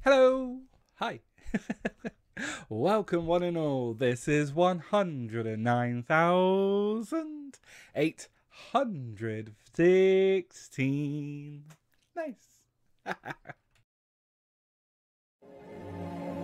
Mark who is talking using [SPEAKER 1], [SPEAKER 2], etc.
[SPEAKER 1] Hello! Hi! Welcome, one and all. This is 109,816. Nice!